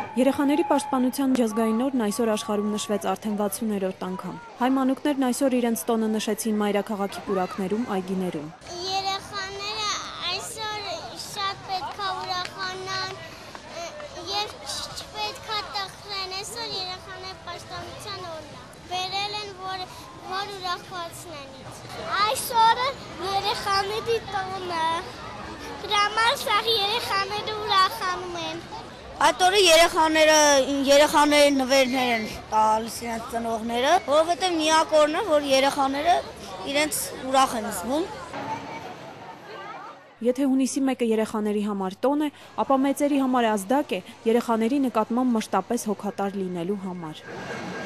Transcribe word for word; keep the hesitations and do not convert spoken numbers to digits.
Երեխաների պաշտպանության միջազգային օրն այսօր աշխարհում նշվեց արդեն վաթսուներորդ անգամ։ Հայ մանուկներն այսօր իրենց տոնը նշեցին մայրաքաղաքի պուրակներում, այգիներում։ Երեխաները այսօր շատ պետք է ուրախանան եւ չպետք է տխրեն, այսօր երեխաների պաշտպանության օրն է։ Բերել են, որ որ ուրախացնեն ինձ։ Այսօրը երեխաների տոնն է։ Դրա համար սաղ երեխաները ուրախանում են։ Այդ օրը երեխաները երեխաների նվերներ են տալիս իրենց ծնողները, որովհետև միակ օրն է, որ երեխաները իրենց ուրախ են զգում։ Եթե հունիսի մեկը երեխաների համար տոն է, ապա մեծերի համար ազդակ է երեխաների նկատմամբ մշտապես հոգատար լինելու համար։